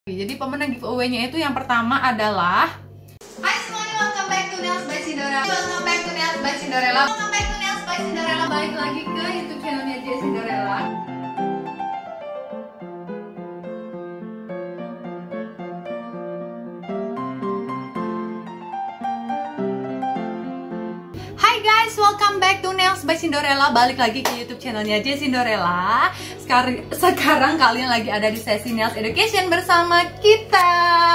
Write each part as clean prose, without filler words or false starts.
Jadi pemenang giveaway-nya itu yang pertama adalah Hai semuanya, welcome back to Nails by Cinderella. Welcome back to Nails by Cinderella. Welcome back to Nails by Cinderella. balik lagi ke YouTube channelnya J Cinderella. Hai guys, welcome back to Nails by Cinderella. Balik lagi ke YouTube channelnya J Cinderella. Sekarang kalian lagi ada di sesi Nails Education bersama kita.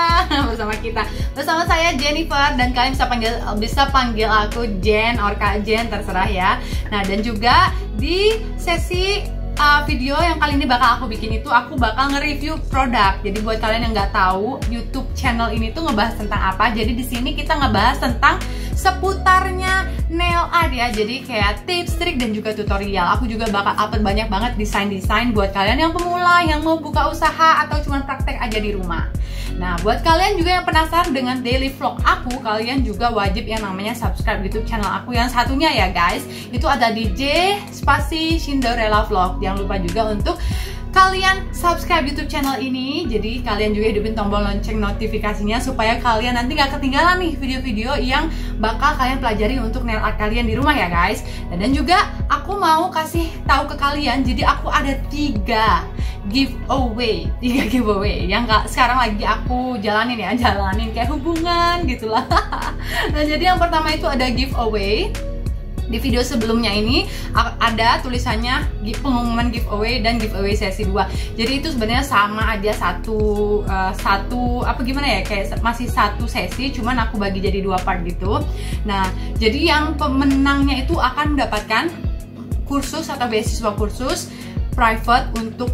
Bersama saya Jennifer, dan kalian bisa panggil aku Jen or Kak Jen, terserah ya. Nah, dan juga di sesi video yang kali ini bakal aku bikin itu aku bakal nge-review produk. Jadi buat kalian yang nggak tahu, YouTube channel ini tuh ngebahas tentang apa. Jadi di sini kita ngebahas tentang seputarnya nail art ya. Jadi kayak tips, trik, dan juga tutorial. Aku juga bakal upload banyak banget desain-desain buat kalian yang pemula, yang mau buka usaha atau cuma praktek aja di rumah. Nah, buat kalian juga yang penasaran dengan daily vlog aku, kalian juga wajib yang namanya subscribe YouTube channel aku yang satunya ya guys. Itu ada di J Spasi Cinderella Vlog. Jangan lupa juga untuk kalian subscribe YouTube channel ini. Jadi kalian juga hidupin tombol lonceng notifikasinya supaya kalian nanti gak ketinggalan nih video-video yang bakal kalian pelajari untuk nail art kalian di rumah ya guys. Dan juga aku mau kasih tahu ke kalian, jadi aku ada 3 giveaway yang sekarang lagi aku jalanin kayak hubungan gitulah. Nah, jadi yang pertama itu ada giveaway. Di video sebelumnya ini ada tulisannya pengumuman giveaway dan giveaway sesi 2. Jadi itu sebenarnya sama aja satu apa gimana ya, kayak masih satu sesi, cuman aku bagi jadi 2 part gitu. Nah, jadi yang pemenangnya itu akan mendapatkan kursus atau beasiswa kursus private untuk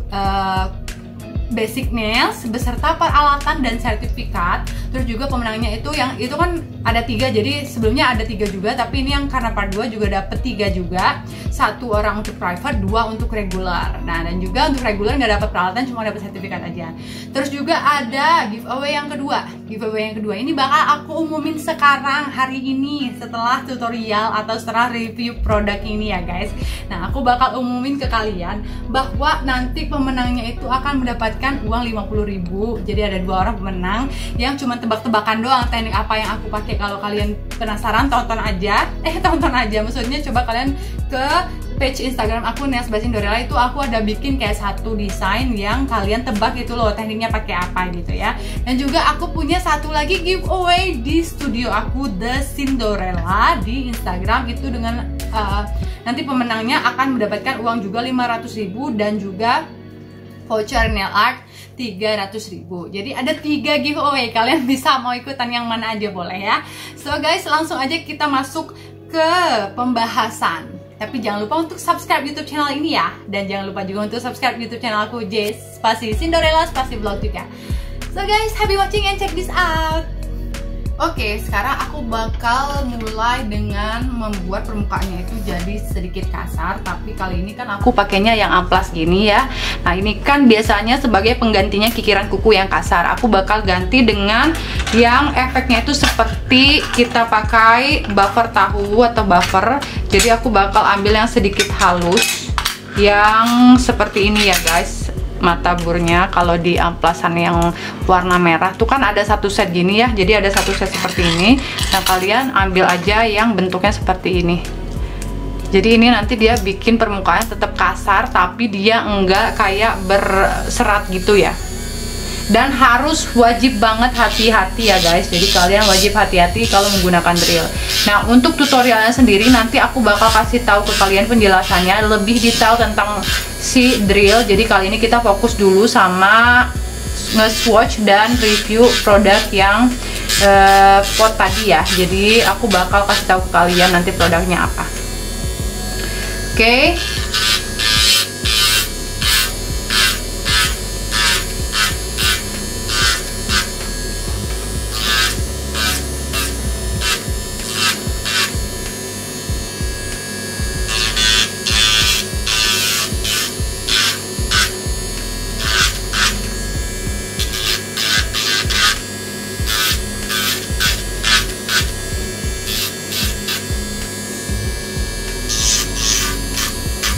basic nails beserta peralatan dan sertifikat. Terus juga pemenangnya itu kan ada 3, jadi sebelumnya ada 3 juga, tapi ini yang karena part 2 juga dapet 3 juga. 1 orang untuk private, 2 untuk regular. Nah, dan juga untuk regular nggak dapat peralatan, cuma dapat sertifikat aja. Terus juga ada giveaway yang kedua. Giveaway yang kedua ini bakal aku umumin sekarang hari ini setelah tutorial atau setelah review produk ini ya guys. Nah, aku bakal umumin ke kalian bahwa nanti pemenangnya itu akan mendapatkan uang 50.000. Jadi ada 2 orang pemenang yang cuma tebak-tebakan doang teknik apa yang aku pakai. Kalau kalian penasaran, tonton aja, maksudnya coba kalian ke page Instagram aku Nails by Cinderella, itu aku ada bikin kayak satu desain yang kalian tebak gitu loh tekniknya pakai apa gitu ya. Dan juga aku punya satu lagi giveaway di studio aku The Cinderella di Instagram, itu dengan nanti pemenangnya akan mendapatkan uang juga 500.000 dan juga voucher nail art 300.000. Jadi ada 3 giveaway, kalian bisa mau ikutan yang mana aja boleh ya. So guys, langsung aja kita masuk ke pembahasan. Tapi jangan lupa untuk subscribe YouTube channel ini ya. Dan jangan lupa juga untuk subscribe YouTube channel aku J Spasi Cinderella Spasi Vlog juga. So guys, happy watching and check this out. Oke, sekarang aku bakal mulai dengan membuat permukaannya itu jadi sedikit kasar. Tapi kali ini kan aku pakainya yang amplas gini ya. Nah, ini kan biasanya sebagai penggantinya kikiran kuku yang kasar. Aku bakal ganti dengan yang efeknya itu seperti kita pakai buffer tahu atau buffer. Jadi aku bakal ambil yang sedikit halus, yang seperti ini ya guys. Mata burnya kalau di amplasan yang warna merah tuh kan ada satu set gini ya, jadi ada satu set seperti ini. Nah, kalian ambil aja yang bentuknya seperti ini. Jadi ini nanti dia bikin permukaan tetap kasar, tapi dia enggak kayak berserat gitu ya. Dan harus wajib banget hati-hati ya guys. Jadi kalian wajib hati-hati kalau menggunakan drill. Nah, untuk tutorialnya sendiri nanti aku bakal kasih tahu ke kalian penjelasannya lebih detail tentang si drill. Jadi kali ini kita fokus dulu sama nge-swatch dan review produk yang pot tadi ya. Jadi aku bakal kasih tahu ke kalian nanti produknya apa. Oke.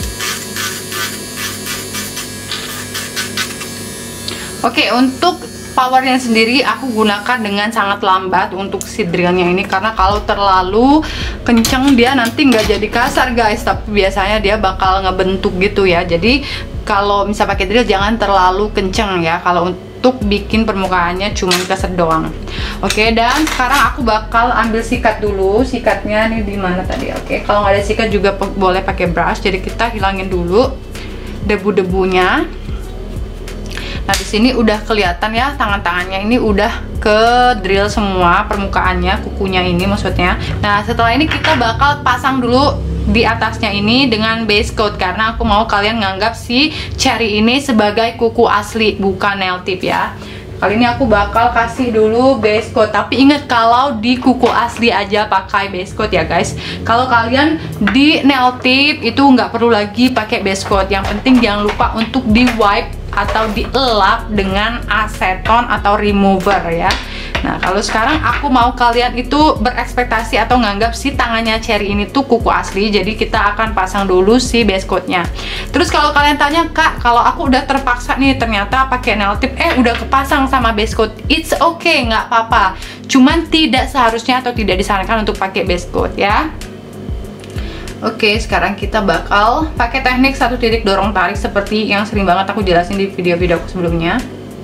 Oke, untuk powernya sendiri aku gunakan dengan sangat lambat untuk si drillnya ini, karena kalau terlalu kenceng dia nanti nggak jadi kasar guys, tapi biasanya dia bakal ngebentuk gitu ya. Jadi kalau misal pakai drill jangan terlalu kenceng ya, kalau untuk bikin permukaannya cuma keset doang. Oke, dan sekarang aku bakal ambil sikat dulu. Sikatnya nih di mana tadi? Oke, kalau nggak ada sikat juga boleh pakai brush. Jadi kita hilangin dulu debu-debunya. Nah, di sini udah kelihatan ya, tangan-tangannya ini udah ke drill semua permukaannya, kukunya ini maksudnya. Nah, setelah ini kita bakal pasang dulu di atasnya ini dengan base coat, karena aku mau kalian nganggap si cherry ini sebagai kuku asli, bukan nail tip ya. Kali ini aku bakal kasih dulu base coat, tapi ingat kalau di kuku asli aja pakai base coat ya guys. Kalau kalian di nail tip itu nggak perlu lagi pakai base coat. Yang penting jangan lupa untuk di wipe atau dielap dengan aseton atau remover ya. Nah, kalau sekarang aku mau kalian itu berekspektasi atau nganggap si tangannya cherry ini tuh kuku asli, jadi kita akan pasang dulu si base coatnya. Terus kalau kalian tanya, Kak, kalau aku udah terpaksa nih ternyata pakai nail tip udah kepasang sama base coat, it's okay, nggak apa-apa. Cuman tidak seharusnya atau tidak disarankan untuk pakai base coat ya. Oke, sekarang kita bakal pakai teknik satu titik dorong tarik seperti yang sering banget aku jelasin di video-video aku sebelumnya.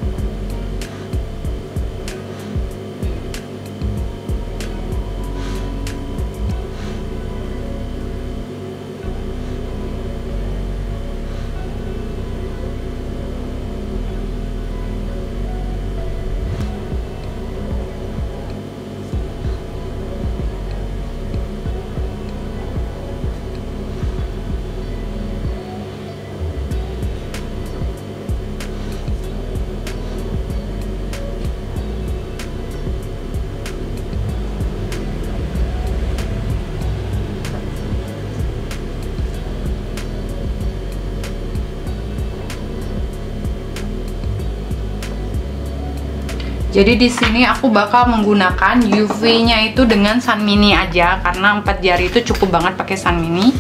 Jadi di sini aku bakal menggunakan UV-nya itu dengan Sun Mini aja, karena 4 jari itu cukup banget pakai Sun Mini.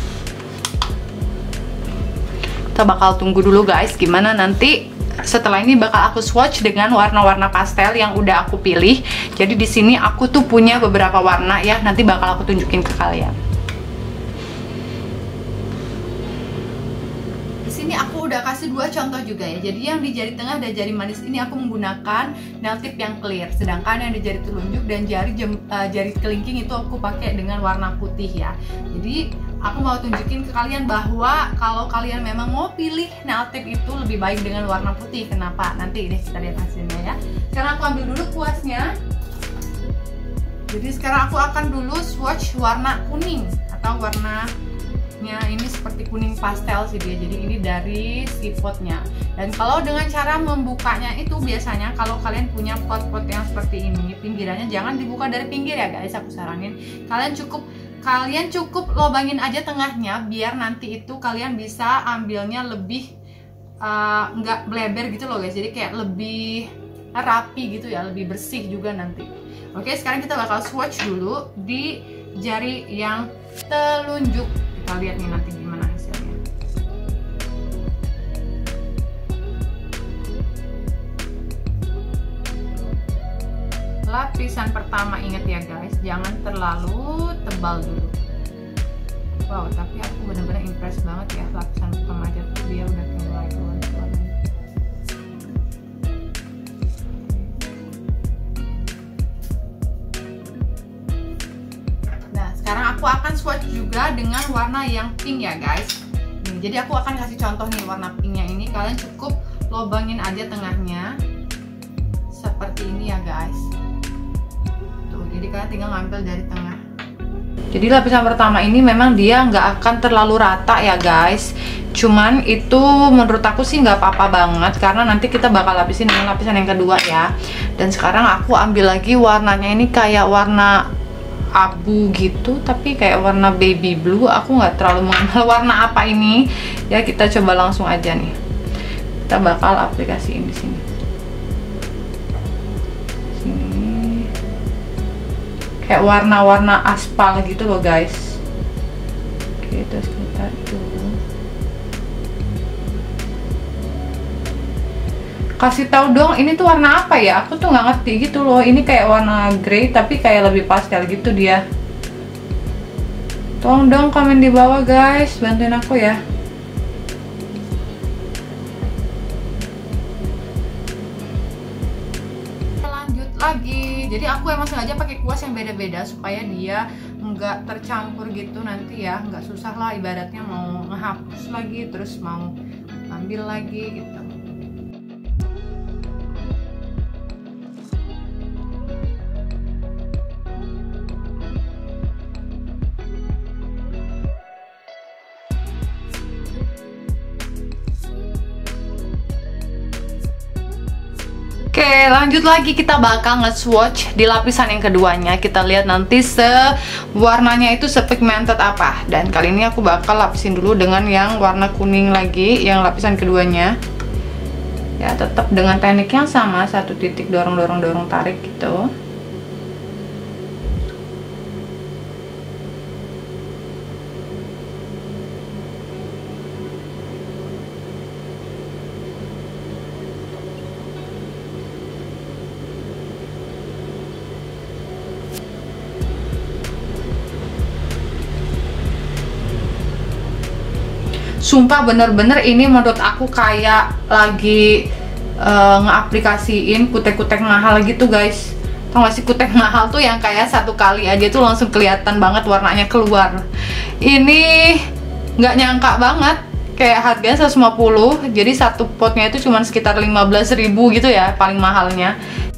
Kita bakal tunggu dulu guys, gimana nanti setelah ini bakal aku swatch dengan warna-warna pastel yang udah aku pilih. Jadi di sini aku tuh punya beberapa warna ya, nanti bakal aku tunjukin ke kalian. Sini aku udah kasih 2 contoh juga ya. Jadi yang di jari tengah dan jari manis ini aku menggunakan nail tip yang clear, sedangkan yang di jari telunjuk dan jari kelingking itu aku pakai dengan warna putih ya. Jadi aku mau tunjukin ke kalian bahwa kalau kalian memang mau pilih nail tip itu lebih baik dengan warna putih. Kenapa? Nanti deh kita lihat hasilnya ya. Sekarang aku ambil dulu kuasnya. Jadi sekarang aku akan dulu swatch warna kuning atau warna ini seperti kuning pastel sih dia. Jadi ini dari si potnya. Dan kalau dengan cara membukanya itu biasanya kalau kalian punya pot-pot yang seperti ini, pinggirannya jangan dibuka dari pinggir ya guys, aku saranin. Kalian cukup lobangin aja tengahnya biar nanti itu kalian bisa ambilnya lebih nggak bleber gitu loh guys. Jadi kayak lebih rapi gitu ya, lebih bersih juga nanti. Oke, sekarang kita bakal swatch dulu di jari yang telunjuk. Kita lihat nih nanti gimana hasilnya. Lapisan pertama ingat ya guys, jangan terlalu tebal dulu. Wow, tapi aku bener-bener impress banget ya, lapisan pertama aja tuh dia udah mulai keluar. Sekarang aku akan swatch juga dengan warna yang pink ya guys. Jadi aku akan kasih contoh nih warna pinknya ini. Kalian cukup lobangin aja tengahnya seperti ini ya guys. Tuh, jadi kalian tinggal ngambil dari tengah. Jadi lapisan pertama ini memang dia nggak akan terlalu rata ya guys. Cuman itu menurut aku sih nggak apa-apa banget, karena nanti kita bakal lapisin dengan lapisan yang kedua ya. Dan sekarang aku ambil lagi warnanya ini kayak warna abu gitu, tapi kayak warna baby blue. Aku nggak terlalu mengenal warna apa ini ya, kita coba langsung aja nih. Kita bakal aplikasiin di sini. Kayak warna-warna aspal gitu loh guys. Oke, terus kita dulu. Kasih tahu dong, ini tuh warna apa ya? Aku tuh nggak ngerti gitu loh. Ini kayak warna grey tapi kayak lebih pastel gitu dia. Tolong dong komen di bawah guys, bantuin aku ya. Lanjut lagi. Jadi aku emang sengaja pakai kuas yang beda-beda supaya dia nggak tercampur gitu nanti ya, nggak susah lah ibaratnya mau ngehapus lagi terus mau ambil lagi gitu. Oke, lanjut lagi, kita bakal nge-swatch di lapisan yang keduanya. Kita lihat nanti warnanya itu sepigmented apa. Dan kali ini aku bakal lapisin dulu dengan yang warna kuning lagi, yang lapisan keduanya. Ya, tetap dengan teknik yang sama, satu titik dorong tarik gitu. Sumpah bener-bener ini menurut aku kayak lagi ngeaplikasiin kutek-kutek mahal gitu guys. Tau gak sih kutek mahal tuh yang kayak satu kali aja tuh langsung kelihatan banget warnanya keluar. Ini nggak nyangka banget, kayak harganya 150, jadi satu potnya itu cuma sekitar 15.000 gitu ya paling mahalnya.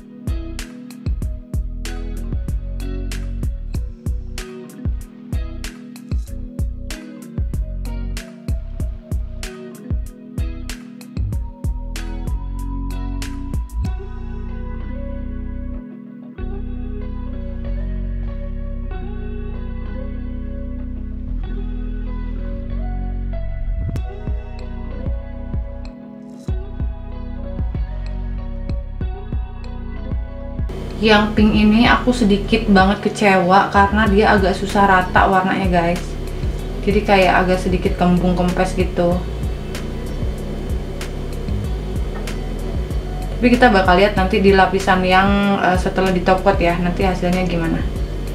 Yang pink ini aku sedikit banget kecewa karena dia agak susah rata warnanya guys. Jadi kayak agak sedikit kembung kempes gitu. Tapi kita bakal lihat nanti di lapisan yang setelah di top coat ya, nanti hasilnya gimana.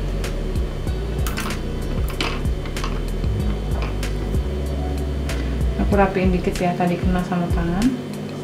Aku rapiin dikit ya, tadi kena sama tangan.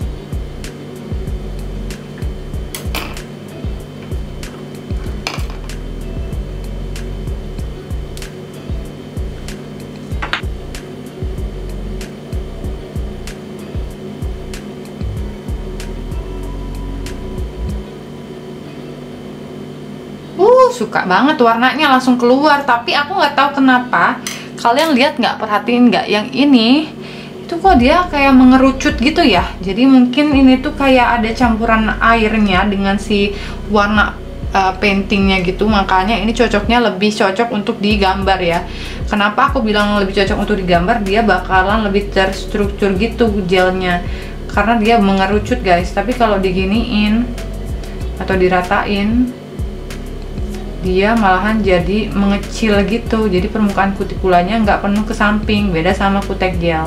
Suka banget warnanya langsung keluar, tapi aku nggak tahu kenapa. Kalian lihat nggak, perhatiin nggak, yang ini itu kok dia kayak mengerucut gitu ya. Jadi mungkin ini tuh kayak ada campuran airnya dengan si warna paintingnya gitu, makanya ini lebih cocok untuk digambar ya. Kenapa aku bilang lebih cocok untuk digambar? Dia bakalan lebih terstruktur gitu gelnya, karena dia mengerucut guys. Tapi kalau diginiin atau diratain, dia malahan jadi mengecil gitu, jadi permukaan kutikulanya nggak penuh ke samping, beda sama kutek gel.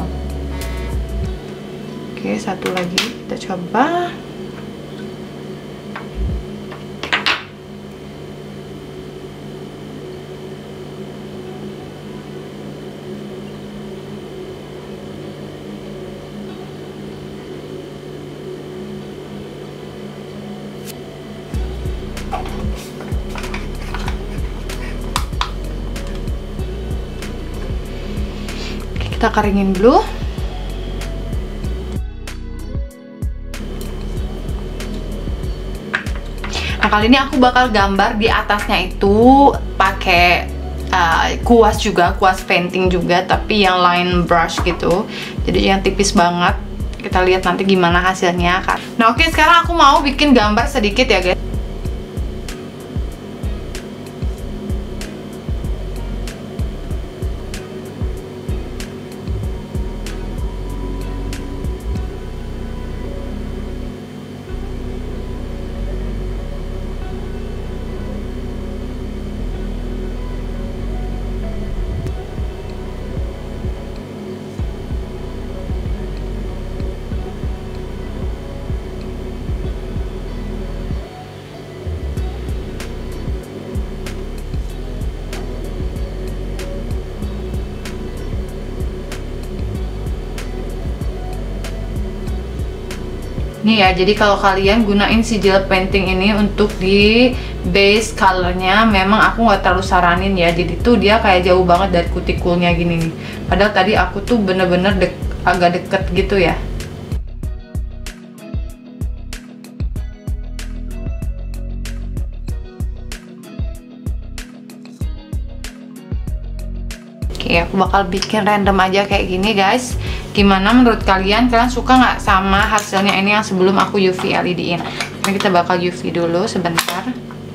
Oke, satu lagi kita coba. Kita keringin dulu. Nah, kali ini aku bakal gambar di atasnya itu pakai kuas juga, kuas painting juga, tapi yang line brush gitu. Jadi yang tipis banget. Kita lihat nanti gimana hasilnya kan. Nah, oke, sekarang aku mau bikin gambar sedikit ya, guys. Nih ya, jadi kalau kalian gunain si gel painting ini untuk di base colornya, memang aku nggak terlalu saranin ya. Jadi tuh dia kayak jauh banget dari kutikulnya gini nih. Padahal tadi aku tuh bener-bener agak deket gitu ya. Oke, aku bakal bikin random aja kayak gini guys. Gimana menurut kalian? Kalian suka nggak sama hasilnya ini yang sebelum aku UV LED-in? Ini kita bakal UV dulu sebentar.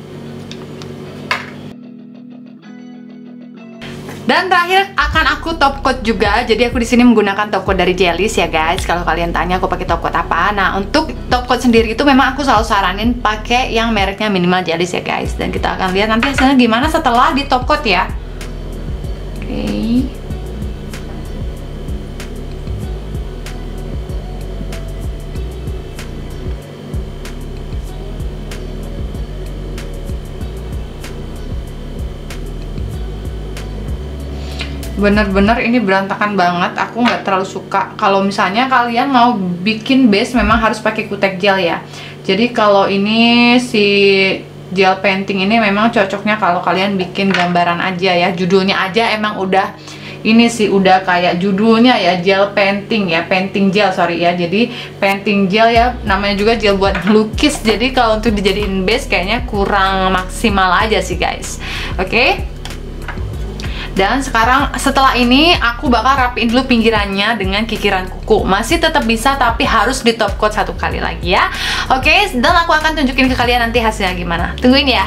Dan terakhir akan aku top coat juga. Jadi aku di sini menggunakan top coat dari Jellies ya guys. Kalau kalian tanya aku pakai top coat apa? Nah, untuk top coat sendiri itu memang aku selalu saranin pakai yang mereknya minimal Jellies ya guys. Dan kita akan lihat nanti hasilnya gimana setelah di top coat ya. Oke. Bener-bener ini berantakan banget. Aku nggak terlalu suka. Kalau misalnya kalian mau bikin base memang harus pakai kutek gel ya. Jadi kalau ini si gel painting ini memang cocoknya kalau kalian bikin gambaran aja ya. Judulnya aja emang udah ini sih, udah kayak judulnya ya, gel painting ya, painting gel sorry ya. Jadi painting gel ya, namanya juga gel buat melukis. Jadi kalau untuk dijadiin base kayaknya kurang maksimal aja sih guys. Oke. Dan sekarang setelah ini aku bakal rapiin dulu pinggirannya dengan kikiran kuku. Masih tetap bisa tapi harus di top coat satu kali lagi ya. Oke, dan aku akan tunjukin ke kalian nanti hasilnya gimana. Tungguin ya.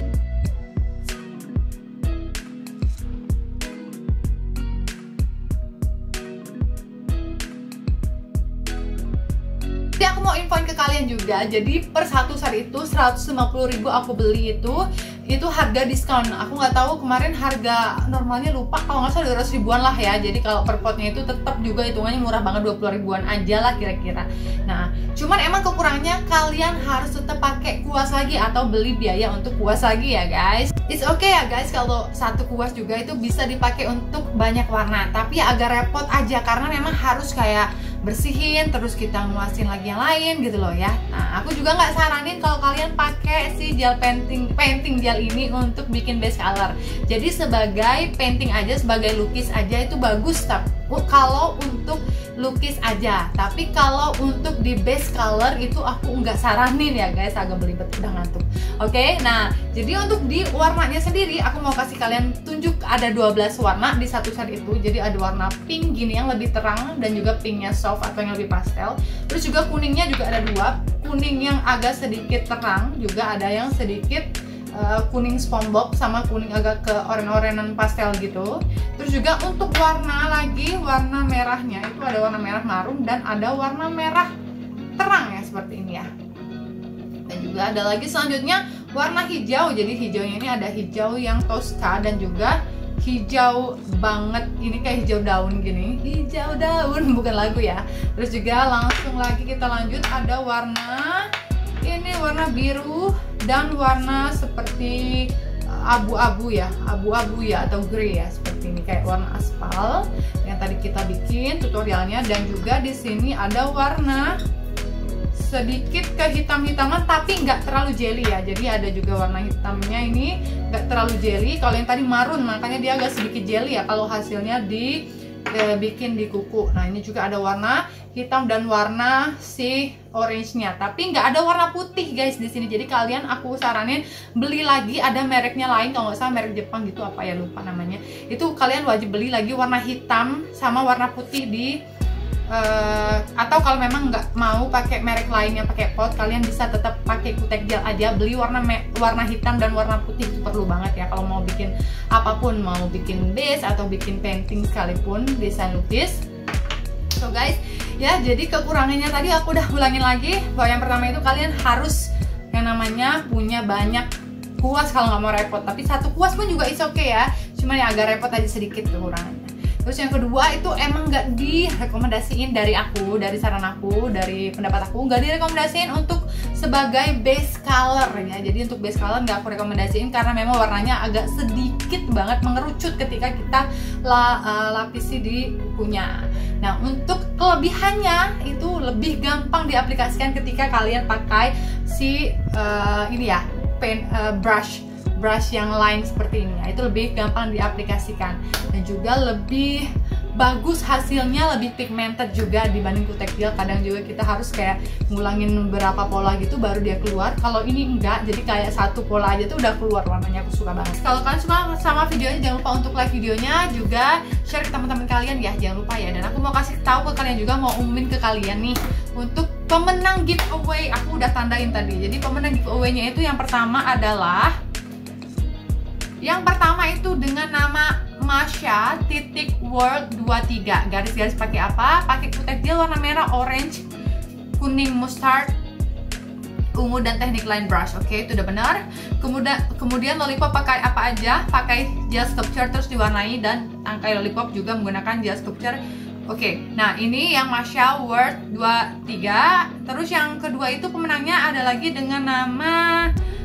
Jadi aku mau infoin ke kalian juga. Jadi per satu set itu 150.000 aku beli itu harga diskon. Aku nggak tahu kemarin harga normalnya lupa, kalau nggak salah 200 ribuan lah ya. Jadi kalau per potnya itu tetap juga hitungannya murah banget, 20 ribuan aja lah kira-kira. Nah, cuman emang kekurangannya kalian harus tetap pakai kuas lagi atau beli biaya untuk kuas lagi ya guys. It's okay ya guys kalau satu kuas juga itu bisa dipakai untuk banyak warna, tapi ya agak repot aja karena memang harus kayak bersihin terus kita nguasin lagi yang lain gitu loh ya. Nah, aku juga nggak saranin kalau kalian pakai si gel painting gel ini untuk bikin base color. Jadi sebagai painting aja, sebagai lukis aja itu bagus kalau untuk lukis aja. Tapi kalau untuk di base color itu aku nggak saranin ya guys, agak belibet udah ngantuk. Oke, nah jadi untuk di warnanya sendiri aku mau kasih kalian tunjuk ada 12 warna di satu set itu. Jadi ada warna pink gini yang lebih terang dan juga pinknya soft atau yang lebih pastel. Terus juga kuningnya juga ada dua, kuning yang agak sedikit terang, juga ada yang sedikit kuning SpongeBob sama kuning agak ke oren-orenan pastel gitu. Terus juga untuk warna merahnya itu ada warna merah marun dan ada warna merah terang ya seperti ini ya. Dan juga ada lagi selanjutnya warna hijau. Jadi hijaunya ini ada hijau yang Tosca dan juga hijau banget, ini kayak hijau daun gini, hijau daun bukan lagu ya. Terus juga langsung lagi kita lanjut ada warna ini, warna biru dan warna seperti abu-abu ya atau grey ya, seperti ini kayak warna aspal yang tadi kita bikin tutorialnya. Dan juga di sini ada warna sedikit kehitam-hitaman tapi nggak terlalu jelly ya. Jadi ada juga warna hitamnya ini nggak terlalu jelly. Kalau yang tadi marun makanya dia agak sedikit jelly ya kalau hasilnya bikin di kuku. Nah ini juga ada warna hitam dan warna si orange-nya, tapi nggak ada warna putih guys di sini. Jadi kalian aku saranin beli lagi, ada mereknya lain kalau nggak salah merek Jepang gitu, apa ya lupa namanya. Itu kalian wajib beli lagi warna hitam sama warna putih di atau kalau memang nggak mau pakai merek lainnya pakai pot, kalian bisa tetap pakai kutek gel aja, beli warna hitam dan warna putih. Itu perlu banget ya kalau mau bikin apapun, mau bikin base atau bikin painting sekalipun, desain lukis. So guys ya, jadi kekurangannya tadi aku udah ulangin lagi bahwa yang pertama itu kalian harus yang namanya punya banyak kuas kalau nggak mau repot. Tapi satu kuas pun juga is okay ya, cuman ya agak repot aja sedikit kekurangannya. Terus yang kedua itu emang nggak direkomendasiin dari aku, dari saran aku, dari pendapat aku, nggak direkomendasiin untuk sebagai base color ya. Jadi untuk base color nggak aku rekomendasiin karena memang warnanya agak sedikit banget mengerucut ketika kita lapisi di kukunya. Nah untuk kelebihannya itu lebih gampang diaplikasikan ketika kalian pakai si ini ya brush yang line seperti ini ya. Itu lebih gampang diaplikasikan dan juga lebih bagus hasilnya, lebih pigmented juga dibanding kutek gel. Kadang juga kita harus kayak ngulangin beberapa pola gitu baru dia keluar. Kalau ini enggak, jadi kayak satu pola aja tuh udah keluar warnanya. Aku suka banget. Kalau kalian suka sama videonya, jangan lupa untuk like videonya, juga share ke teman-teman kalian ya, jangan lupa ya. Dan aku mau kasih tahu ke kalian juga, mau umumin ke kalian nih untuk pemenang giveaway. Aku udah tandain tadi. Jadi pemenang giveaway-nya itu yang pertama itu dengan nama Masha.world23. Garis-garis pakai apa? Pakai kutek gel warna merah, orange, kuning, mustard, ungu, dan teknik line brush. Oke, itu udah benar. Kemudian lollipop pakai apa aja? Pakai gel sculpture terus diwarnai, dan tangkai lollipop juga menggunakan gel sculpture. Oke, nah ini yang Masha World 23. Terus yang kedua itu pemenangnya ada lagi dengan nama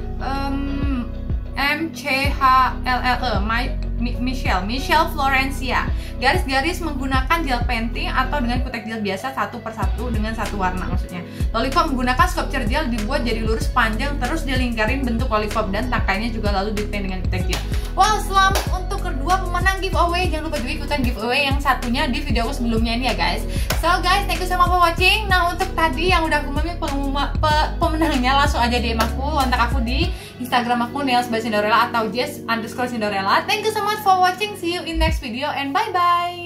MCHLLE, Michelle Florencia. Garis-garis menggunakan gel painting atau dengan kutek gel biasa satu persatu dengan satu warna maksudnya. Lollipop menggunakan sculpture gel dibuat jadi lurus panjang terus dilingkarin bentuk lollipop, dan tangkainya juga lalu dipaint dengan kutek gel. Wow, selamat untuk kedua pemenang giveaway. Jangan lupa juga ikutan giveaway yang satunya di video aku sebelumnya ini ya guys. So guys, thank you so much for watching. Nah untuk tadi yang udah aku umumin pemenangnya, langsung aja DM aku, kontak aku di Instagram aku Nails by Cinderella atau Jess_Cinderella. Thank you so much for watching. See you in next video and bye bye.